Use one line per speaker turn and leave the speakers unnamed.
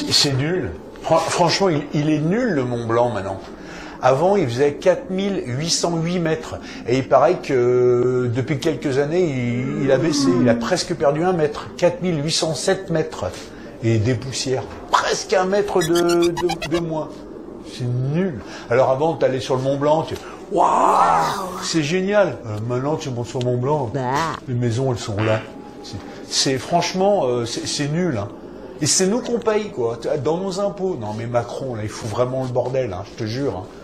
C'est nul. Franchement, il est nul le Mont Blanc maintenant. Avant, il faisait 4808 mètres. Et il paraît que depuis quelques années, il a baissé. Il a presque perdu 1 mètre. 4807 mètres. Et des poussières. Presque 1 mètre de moins. C'est nul. Alors avant, tu allais sur le Mont Blanc, waouh, c'est génial. Maintenant, tu montes sur le Mont Blanc, les maisons, elles sont là. Franchement, c'est nul. Hein. Et c'est nous qu'on paye, quoi, dans nos impôts. Non, mais Macron, là, il fout vraiment le bordel, hein, je te jure. Hein.